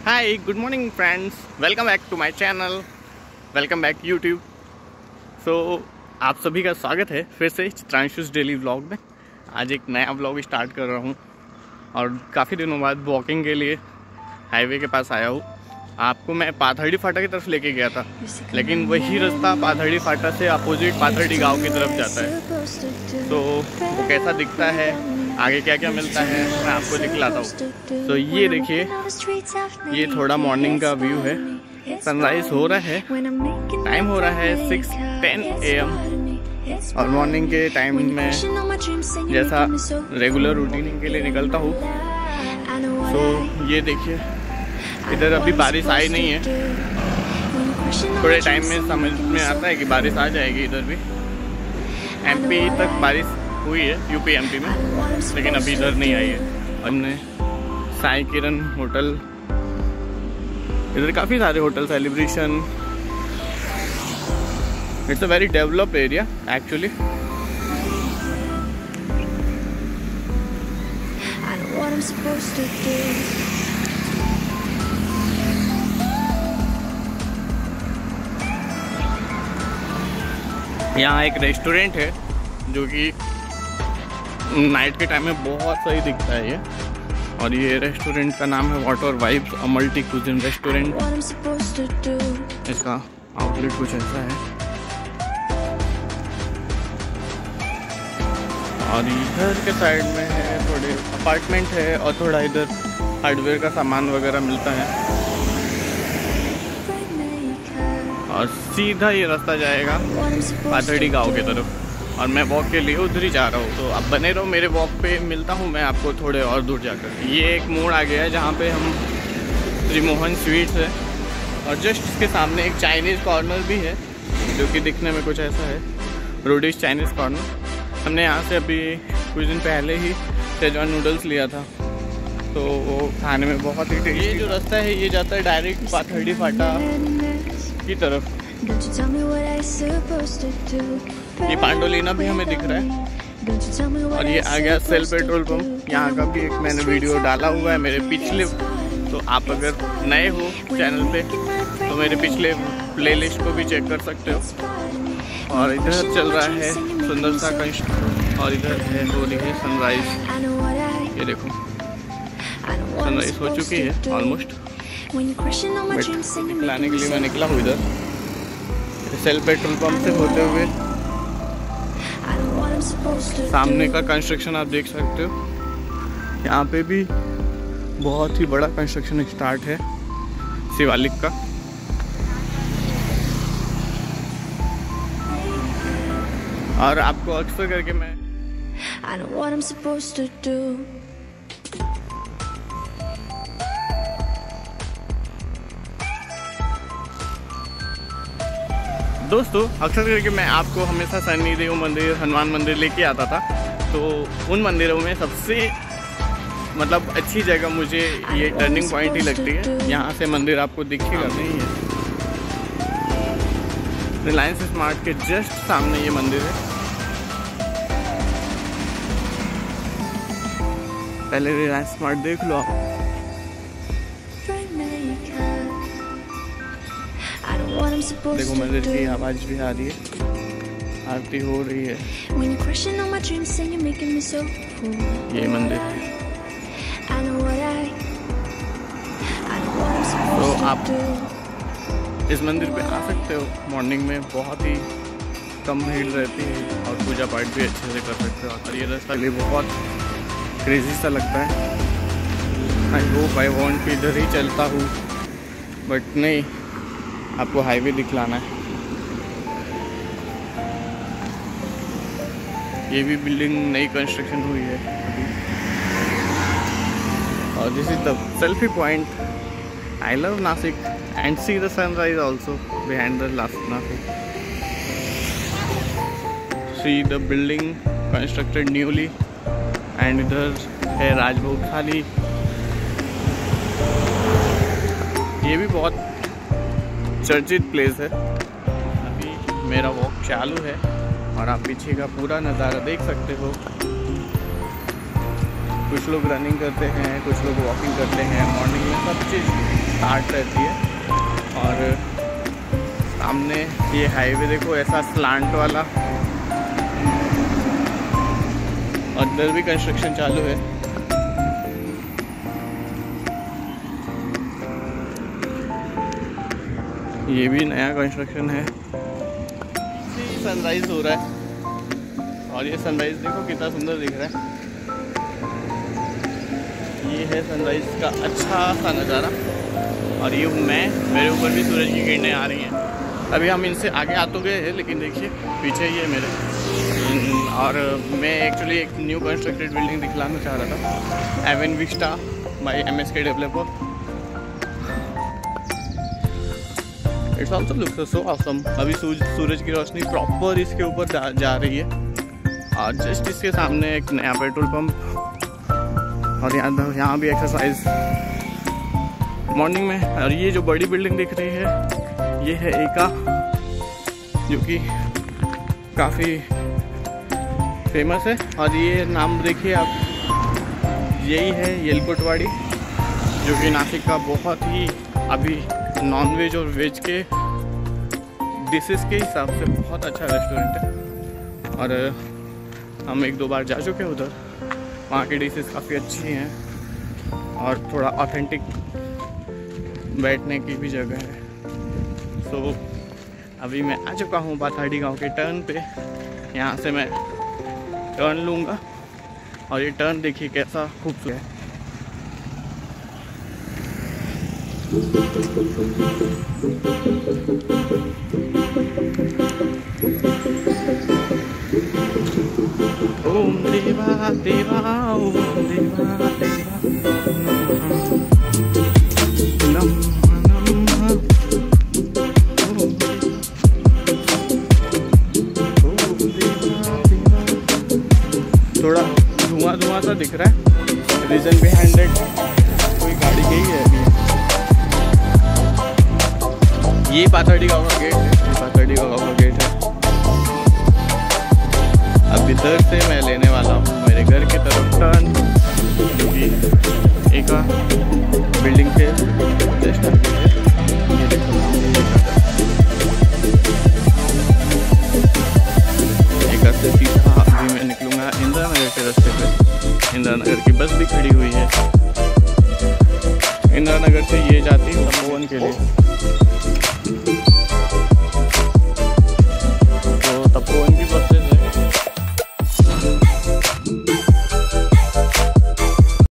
Hi good morning friends, welcome back to my channel, welcome back YouTube. So आप सभी का स्वागत है फिर से चित्रांशुस डेली व्लॉग में। आज एक नया व्लॉग स्टार्ट कर रहा हूँ और काफ़ी दिनों बाद वॉकिंग के लिए हाईवे के पास आया हूँ। आपको मैं पाथर्डी फाटा की तरफ लेके गया था, लेकिन वही रास्ता पाथर्डी फाटा से अपोजिट पाथर्डी गांव की तरफ जाता है। तो वो कैसा दिखता है, आगे क्या क्या मिलता है, मैं आपको दिखलाता हूँ। तो ये देखिए, ये थोड़ा मॉर्निंग का व्यू है। सनराइज हो रहा है, टाइम हो रहा है 6:10 AM और मॉर्निंग के टाइम में जैसा रेगुलर रूटीन के लिए निकलता हूँ। तो ये देखिए, इधर अभी बारिश आई नहीं है। थोड़े टाइम में समझ में आता है कि बारिश आ जाएगी। इधर भी MP तक बारिश हुई है, UP MP में, लेकिन अभी इधर नहीं आई है। हमने साई किरण होटल, इधर काफ़ी सारे hotel, celebration, it's a very developed area actually. यहाँ एक रेस्टोरेंट है जो कि नाइट के टाइम में बहुत सही दिखता है ये, और ये रेस्टोरेंट का नाम है water vibes, a multi cuisine restaurant. इसका आउटलेट कुछ ऐसा है। और इधर के साइड में है थोड़े अपार्टमेंट है और थोड़ा इधर हार्डवेयर का सामान वगैरह मिलता है। और सीधा ये रास्ता जाएगा पाथर्डी गांव की तरफ, और मैं वॉक के लिए उधर ही जा रहा हूँ। तो आप बने रहो मेरे वॉक पे, मिलता हूँ मैं आपको थोड़े और दूर जाकर। ये एक मोड़ आ गया है जहाँ पे हम त्रिमोहन स्वीट्स है, और जस्ट इसके सामने एक चाइनीज़ कॉर्नर भी है जो कि दिखने में कुछ ऐसा है, रोडिश चाइनीज़ कॉर्नर। हमने यहाँ से अभी कुछ दिन पहले ही शेजवान नूडल्स लिया था, तो वो खाने में बहुत ही टेस्टी। ये जो रास्ता है ये जाता है डायरेक्ट पाथर्डी फाटा की तरफ। ये पांडोलिना भी हमें दिख रहा है, और ये आ गया सेल पेट्रोल पंप। यहाँ का भी एक मैंने वीडियो डाला हुआ है मेरे पिछले, तो आप अगर नए हो चैनल पे तो मेरे पिछले प्लेलिस्ट को भी चेक कर सकते हो। और इधर चल रहा है सुंदर सा कंस्ट्रक्शन, और इधर है हो रही है सनराइज। ये देखो, सनराइज हो चुकी है ऑलमोस्ट। लाने के लिए मैं निकला हूँ इधर सेल पेट्रोल पंप से होते हुए। सामने का कंस्ट्रक्शन आप देख सकते हो, यहाँ पे भी बहुत ही बड़ा कंस्ट्रक्शन स्टार्ट है शिवालिक का। और आपको अक्सर करके मैं दोस्तों, अक्सर करके मैं आपको हमेशा शनि देव मंदिर, हनुमान मंदिर लेके आता था। तो उन मंदिरों में सबसे अच्छी जगह मुझे ये टर्निंग पॉइंट ही लगती है। यहाँ से मंदिर आपको दिखेगा नहीं है, रिलायंस स्मार्ट के जस्ट सामने ये मंदिर है। पहले रिलायंस स्मार्ट देख लो आप। देखो मंदिर की आवाज भी आ रही है, आरती हो रही है। ये मंदिर है। तो आप इस मंदिर पे आ सकते हो। मॉर्निंग में बहुत ही कम भीड़ रहती है और पूजा पाठ भी अच्छे से कर सकते हो। और ये रास्ता लिए बहुत क्रेजी सा लगता है। आई होप आई वांट कि इधर ही चलता हूँ, बट नहीं, आपको हाईवे दिखलाना है। ये भी बिल्डिंग नई कंस्ट्रक्शन हुई है अभी। और this is the selfie point. I love Nashik and see the sunrise also behind the Nashik. See the building constructed newly, and इधर है राजभोग थाली। ये भी बहुत चर्चित प्लेस है। अभी मेरा वॉक चालू है और आप पीछे का पूरा नज़ारा देख सकते हो। कुछ लोग रनिंग करते हैं, कुछ लोग वॉकिंग करते हैं। मॉर्निंग में सब चीज़ स्टार्ट रहती है। और सामने ये हाईवे देखो ऐसा स्लांट वाला, और इधर भी कंस्ट्रक्शन चालू है। ये भी नया कंस्ट्रक्शन है। सनराइज हो रहा है और ये सनराइज देखो कितना सुंदर दिख रहा है। ये है सनराइज का अच्छा सा नज़ारा। और ये मेरे ऊपर भी सूरज की किरणें आ रही हैं। अभी हम इनसे आगे आ तो गए हैं, लेकिन देखिए पीछे ही है मेरे। और मैं एक्चुअली एक न्यू कंस्ट्रक्टेड बिल्डिंग दिखलाना चाह रहा था, Avan vista by MSK developer. It's also looks so awesome. अभी सूरज की रोशनी प्रॉपर इसके ऊपर जा रही है। और जस्ट इसके सामने एक नया पेट्रोल पंप, और यहाँ भी एक्सरसाइज मॉर्निंग में। और ये जो बड़ी बिल्डिंग दिख रही है ये है एका, जो कि काफ़ी फेमस है। और ये नाम देखिए आप, यही है येलकोटवाड़ी, जो कि नासिक का बहुत ही अभी नॉन वेज और वेज के डिशेस के हिसाब से बहुत अच्छा रेस्टोरेंट है। और हम 1-2 बार जा चुके हैं उधर। वहाँ की डिशेस काफ़ी अच्छी हैं और थोड़ा ऑथेंटिक बैठने की भी जगह है। सो अभी मैं आ चुका हूँ बाथाड़ी गांव के टर्न पे। यहाँ से मैं टर्न लूँगा और ये टर्न देखिए कैसा खूबसूरत है। ओम देवा देवा ओम देवा देवा नमः नमः ओम देवा देवा। थोड़ा धुआं सा दिख रहा है। रीजन बिहाइंड इट, कोई गाड़ी गई है अभी। ये पाथर्डी गाँव का गेट है, ये पाथर्डी गाँव का गेट है। अब इधर से मैं लेने वाला हूँ मेरे घर की तरफ टर्न, जो कि एक बिल्डिंग के जस्ट आगे है। ये देखो एक से सीधा अभी मैं निकलूँगा इंदिरा नगर के रास्ते पे। इंदिरा नगर की बस भी खड़ी हुई है। इंदिरा नगर से ये जाती है तपोवन के लिए।